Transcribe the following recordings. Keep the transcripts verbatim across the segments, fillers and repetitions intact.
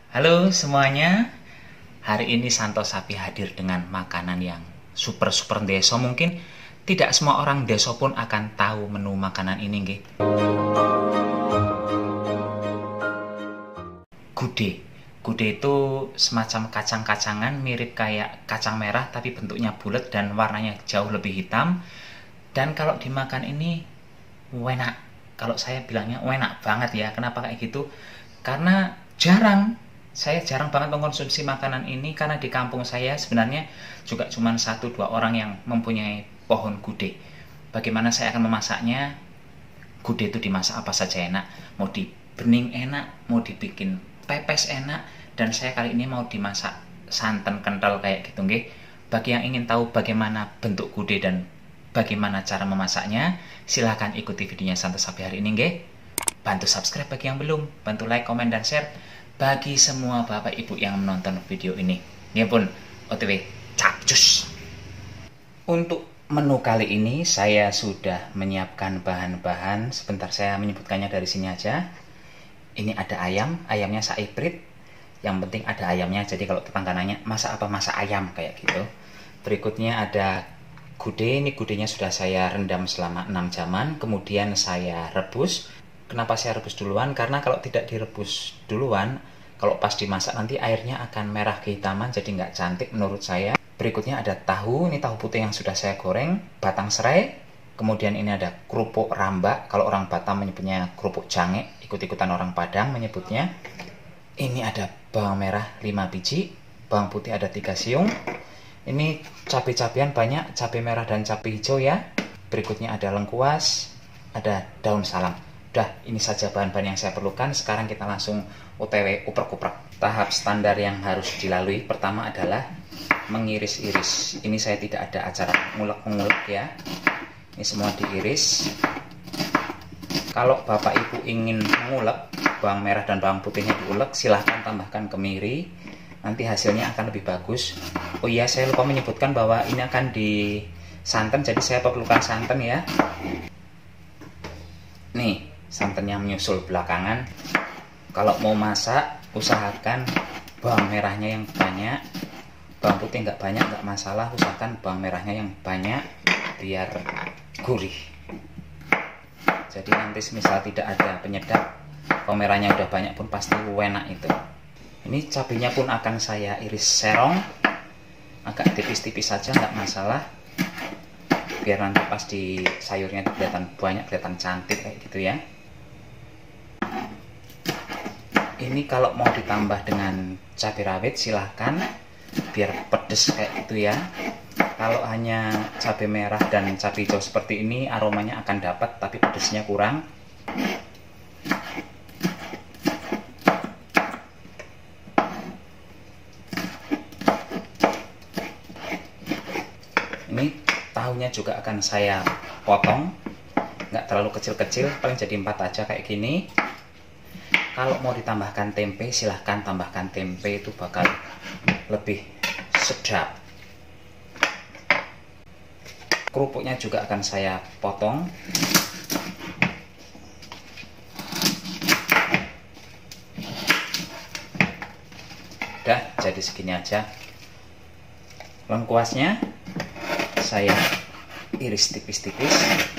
Halo semuanya, hari ini Santo Sapi hadir dengan makanan yang super-super deso. Mungkin tidak semua orang deso pun akan tahu menu makanan ini nggih. Gude. Gude itu semacam kacang-kacangan mirip kayak kacang merah tapi bentuknya bulat dan warnanya jauh lebih hitam. Dan kalau dimakan ini enak. Kalau saya bilangnya enak banget ya. Kenapa kayak gitu? Karena jarang Saya jarang banget mengkonsumsi makanan ini karena di kampung saya sebenarnya juga cuma satu dua orang yang mempunyai pohon gude. Bagaimana saya akan memasaknya? Gude itu dimasak apa saja enak. Mau di bening enak, mau dibikin pepes enak, dan saya kali ini mau dimasak santan kental kayak gitu nggih. Bagi yang ingin tahu bagaimana bentuk gude dan bagaimana cara memasaknya, silahkan ikuti videonya Santo Sapi hari ini nggih. Bantu subscribe bagi yang belum, bantu like, komen, dan share bagi semua bapak ibu yang menonton video ini. Ya pun, O T W capcus. Untuk menu kali ini saya sudah menyiapkan bahan-bahan. Sebentar saya menyebutkannya dari sini aja. Ini ada ayam, ayamnya saiprit. Yang penting ada ayamnya. Jadi kalau tetangga nanya, masak apa? Masak ayam kayak gitu. Berikutnya ada gude. Ini gudenya sudah saya rendam selama enam jaman. Kemudian saya rebus. Kenapa saya rebus duluan? Karena kalau tidak direbus duluan, kalau pas dimasak nanti airnya akan merah kehitaman, jadi nggak cantik menurut saya. Berikutnya ada tahu, ini tahu putih yang sudah saya goreng, batang serai. Kemudian ini ada kerupuk rambak, kalau orang Batam menyebutnya kerupuk jange, ikut-ikutan orang Padang menyebutnya. Ini ada bawang merah lima biji, bawang putih ada tiga siung. Ini cabai-cabian banyak, cabai merah dan cabai hijau ya. Berikutnya ada lengkuas, ada daun salam. Udah, ini saja bahan-bahan yang saya perlukan. Sekarang kita langsung O T W uprek-uprek. Tahap standar yang harus dilalui pertama adalah mengiris-iris. Ini saya tidak ada acara ngulek-ngulek ya. Ini semua diiris. Kalau bapak ibu ingin mengulek bawang merah dan bawang putihnya diulek, silahkan tambahkan kemiri. Nanti hasilnya akan lebih bagus. Oh iya, saya lupa menyebutkan bahwa ini akan disantan, jadi saya perlukan santan ya. Nih, santannya menyusul belakangan. Kalau mau masak, usahakan bawang merahnya yang banyak. Bawang putih nggak banyak, nggak masalah. Usahakan bawang merahnya yang banyak, biar gurih. Jadi nanti misal tidak ada penyedap, bawang merahnya udah banyak pun pasti enak itu. Ini cabenya pun akan saya iris serong, agak tipis-tipis saja, nggak masalah. Biar nanti pas di sayurnya kelihatan banyak, kelihatan cantik kayak gitu ya. Ini kalau mau ditambah dengan cabai rawit silahkan, biar pedes kayak gitu ya. Kalau hanya cabai merah dan cabai hijau seperti ini, aromanya akan dapat tapi pedesnya kurang. Ini tahunya juga akan saya potong, nggak terlalu kecil-kecil, paling jadi empat aja kayak gini. Kalau mau ditambahkan tempe, silahkan tambahkan tempe, itu bakal lebih sedap. Kerupuknya juga akan saya potong. Udah, jadi segini aja. Lengkuasnya saya iris tipis-tipis.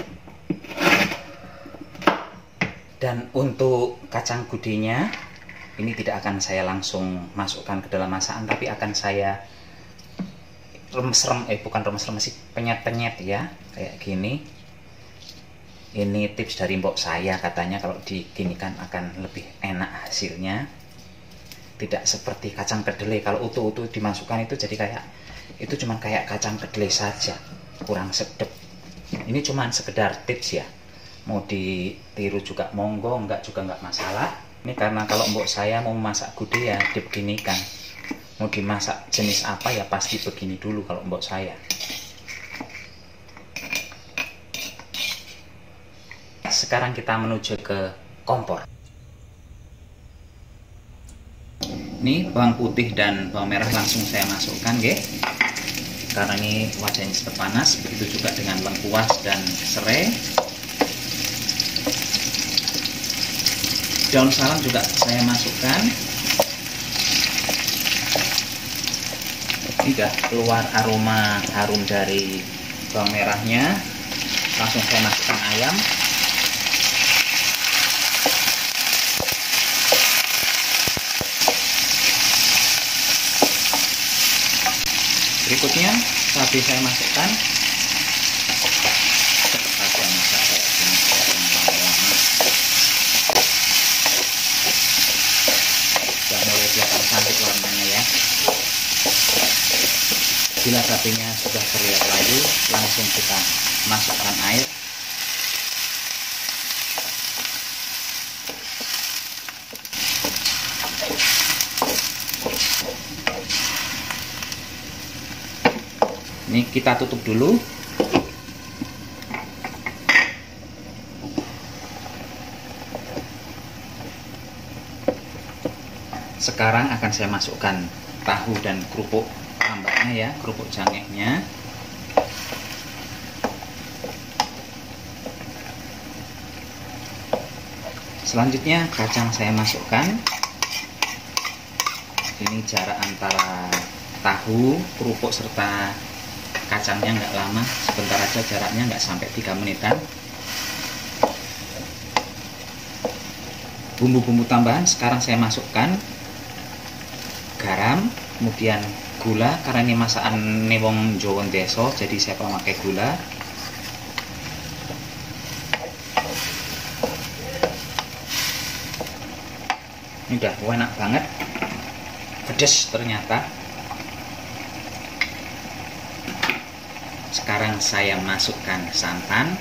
Dan untuk kacang gudenya, ini tidak akan saya langsung masukkan ke dalam masakan, tapi akan saya remes-remes, eh bukan remes-remes sih, penyet-penyet ya, kayak gini. Ini tips dari mbok saya, katanya kalau diginikan akan lebih enak hasilnya. Tidak seperti kacang kedelai, kalau utuh-utuh dimasukkan itu jadi kayak, itu cuman kayak kacang kedelai saja, kurang sedap. Ini cuman sekedar tips ya. Mau ditiru juga monggo, enggak juga enggak masalah. Ini karena kalau mbok saya mau memasak gude ya dibeginikan. Mau dimasak jenis apa ya pasti begini dulu kalau mbok saya. Sekarang kita menuju ke kompor. Ini bawang putih dan bawang merah langsung saya masukkan nggih. Karena ini wajahnya cepat panas, begitu juga dengan lengkuas dan serai. Daun salam juga saya masukkan. Ini udah keluar aroma harum dari bawang merahnya. Langsung saya masukkan ayam. Berikutnya cabai saya masukkan. Cepat saja masak kayak gini, jangan lama-lama. Sudah mulai kelihatan cantik warnanya ya. Bila cabainya sudah terlihat layu, langsung kita masukkan air. Ini kita tutup dulu. Sekarang akan saya masukkan tahu dan kerupuk tambahnya ya, kerupuk jangeknya. Selanjutnya kacang saya masukkan. Ini jarak antara tahu, kerupuk serta kacangnya nggak lama, sebentar aja jaraknya, nggak sampai tiga menitan. Bumbu-bumbu tambahan sekarang saya masukkan garam, kemudian gula, karena ini masakan wong Jawa Deso, jadi saya pakai gula. Ini udah enak banget, pedes ternyata. Sekarang saya masukkan santan.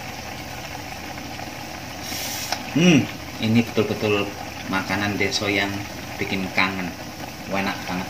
Hmm, ini betul-betul makanan deso yang bikin kangen. Enak banget.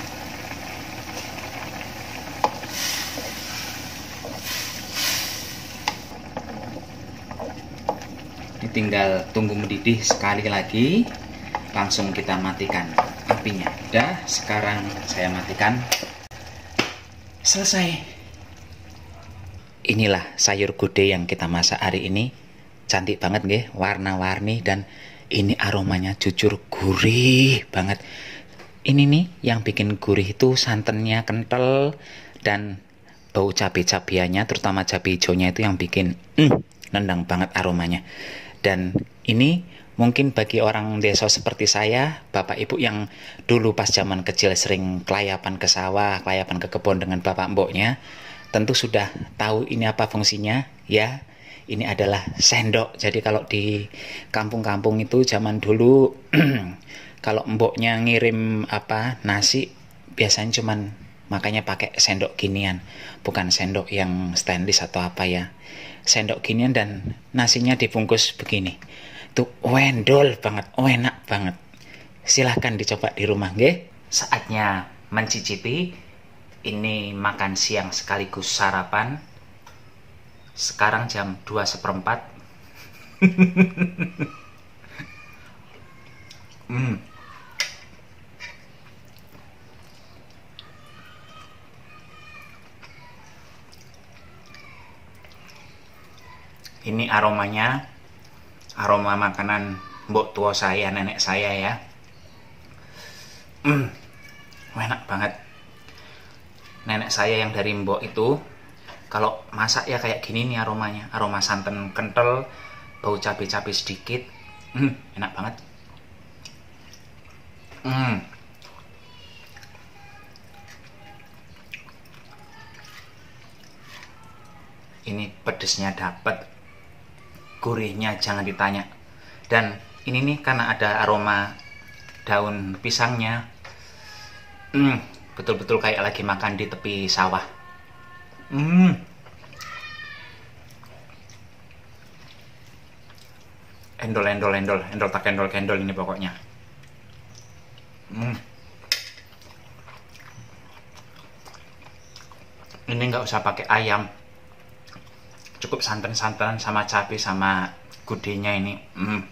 Ini tinggal tunggu mendidih sekali lagi. Langsung kita matikan apinya. Dah, sekarang saya matikan. Selesai. Inilah sayur gude yang kita masak hari ini. Cantik banget nggih, warna-warni, dan ini aromanya jujur gurih banget. Ini nih yang bikin gurih itu santannya kental dan bau cabai-cabiannya, terutama cabai hijaunya itu yang bikin mm, nendang banget aromanya. Dan ini mungkin bagi orang desa seperti saya, bapak ibu yang dulu pas zaman kecil sering kelayapan ke sawah, kelayapan ke kebun dengan bapak mboknya, tentu sudah tahu ini apa fungsinya ya. Ini adalah sendok. Jadi kalau di kampung-kampung itu zaman dulu kalau mboknya ngirim apa nasi, biasanya cuman makanya pakai sendok ginian, bukan sendok yang stainless atau apa ya. Sendok ginian dan nasinya dibungkus begini. Itu wendol banget, enak banget. Silahkan dicoba di rumah nggih. Saatnya mencicipi. Ini makan siang sekaligus sarapan. Sekarang jam dua seperempat. hmm. Ini aromanya, aroma makanan mbok tua saya, nenek saya ya. Hmm, enak banget. Nenek saya yang dari mbok itu kalau masak ya kayak gini nih aromanya, aroma santan kental, bau cabai-cabai sedikit. Hmm, enak banget. Hmm. Ini pedesnya dapat, gurihnya jangan ditanya. Dan ini nih karena ada aroma daun pisangnya. Hmm. Betul-betul kayak lagi makan di tepi sawah. Hmm. Endol, endol, endol, endol tak endol, endol ini pokoknya. Hmm. Ini nggak usah pakai ayam, cukup santan-santan sama cabai sama gudenya ini. Hmm.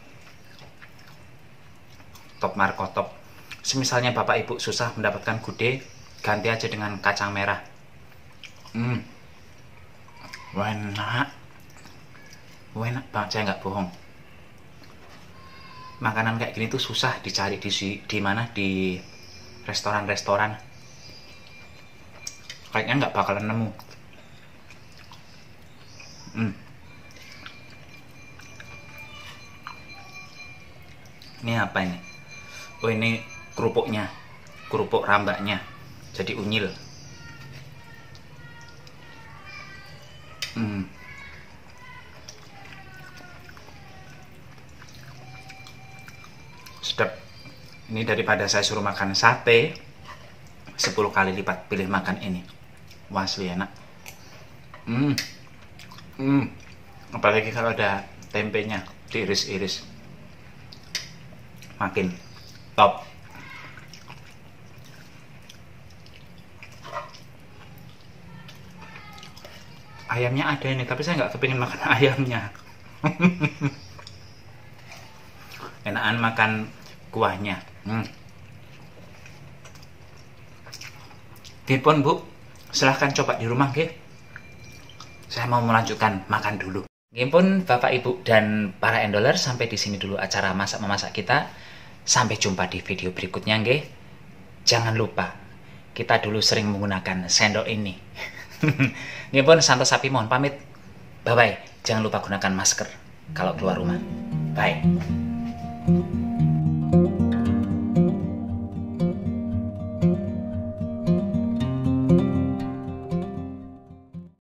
Top marko top. Semisalnya bapak ibu susah mendapatkan gude, ganti aja dengan kacang merah. Hmm, enak, enak banget, saya nggak bohong. Makanan kayak gini tuh susah dicari di di mana, di restoran-restoran. Kayaknya nggak bakalan nemu. Hmm. Ini apa ini? Oh, ini kerupuknya, kerupuk rambaknya. Jadi unyil. Hmm. Sedap. Ini daripada saya suruh makan sate, sepuluh kali lipat pilih makan ini. Wah, asli enak. Hmm. Hmm. Apalagi kalau ada tempenya diiris-iris, makin top. Ayamnya ada ini, tapi saya nggak kepingin makan ayamnya. Enakan makan kuahnya. Hmm. Dipun Bu, silahkan coba di rumah, nggih. Saya mau melanjutkan makan dulu. Nggih pun Bapak Ibu dan para endoler, sampai di sini dulu acara masak memasak kita. Sampai jumpa di video berikutnya, nggih. Jangan lupa kita dulu sering menggunakan sendok ini. Nggih pun Santo Sapi mohon pamit. Bye bye. Jangan lupa gunakan masker kalau keluar rumah. Bye.